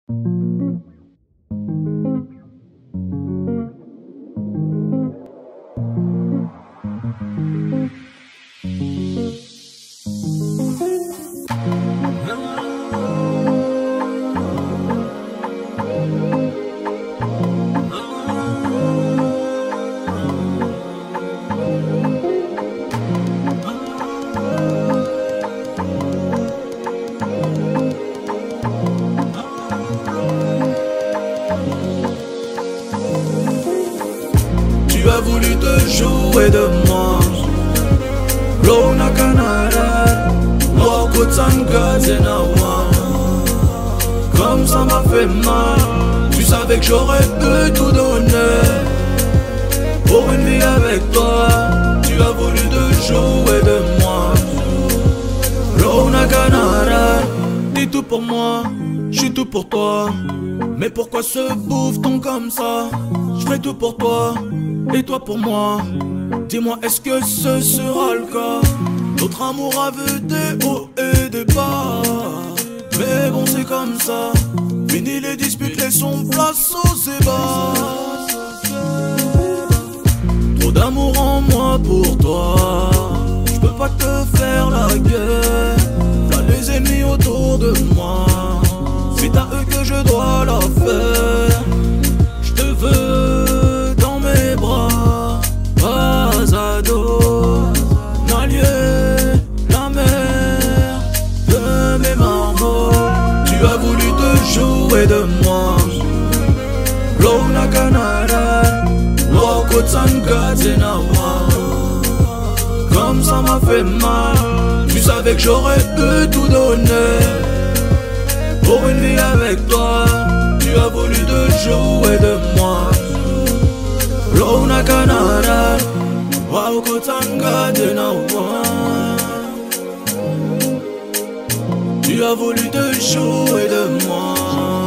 Tu as voulu te jouer de moi. Lona Canada, Wako Tsanga Zenawa. Comme ça m'a fait mal. Tu savais que j'aurais pu tout donner pour une vie avec toi. Tu as voulu te jouer de moi. Lona Canada, dis tout pour moi, je suis tout pour toi. Mais pourquoi se bouffe-t-on comme ça? Je ferai tout pour toi, et toi pour moi. Dis-moi, est-ce que ce sera le cas? Notre amour a vu des hauts et des bas, mais bon c'est comme ça. Fini les disputes, laissons place aux ébats. Trop d'amour en moi pour toi, je peux pas te faire la guerre. T'as les ennemis autour de moi, c'est à eux que je dois la faire. Je te veux dans mes bras, pas à dos, l'allié, la mer de mes marmots. Tu as voulu te jouer de moi. Lona Canada, Wako Tsanga Zenawa. Comme ça m'a fait mal. Tu savais que j'aurais pu tout donner pour une vie avec toi. Tu as voulu te jouer de moi. Lona Canada, Wako Tsanga Zenawa. Tu as voulu te jouer de moi.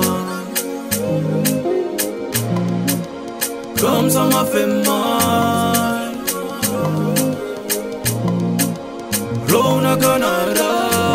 Comme ça m'a fait mal. Lona Canada,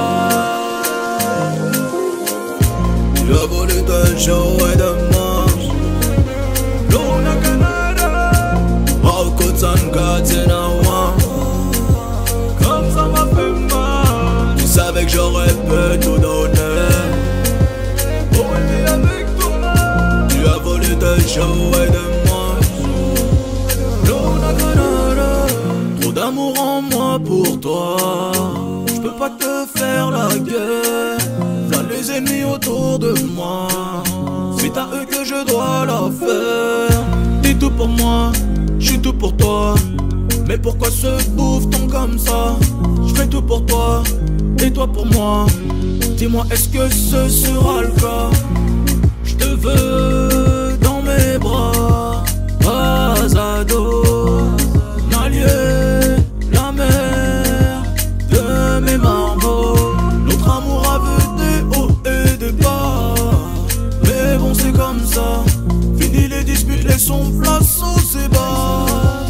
tu as voulu te jouer de moi. Lona Canada, Wako Tsanga Zenawa. Comme ça m'a fait mal. Tu savais que j'aurais pu tout donner pour une vie avec toi. Tu as voulu te jouer de moi. Lona Canada, trop d'amour en moi pour toi. Je peux pas te faire la guerre. T'as les ennemis autour de moi, c'est à eux que je dois la faire. Dis tout pour moi, je suis tout pour toi. Mais pourquoi se bouffe-t-on comme ça? Je fais tout pour toi, et toi pour moi. Dis-moi, est-ce que ce sera le cas? Je te veux dans mes bras, pas à dos, l'allié, la mer de mes marmots. Notre amour a vu des hauts et des bas, mais bon c'est comme ça. Fini les disputes, laissons place aux ébats.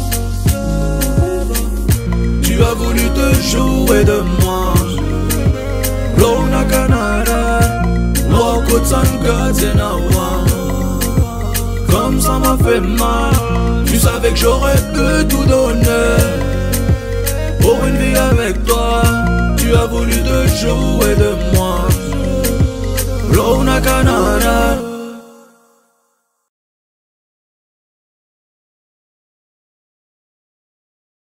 Tu as voulu te jouer de moi. Lona Canada, Wako Tsanga Zenawa. Comme ça m'a fait mal. Tu savais que j'aurais pu tout donner pour une vie avec toi. Tu as voulu te jouer de moi. Lona Canada,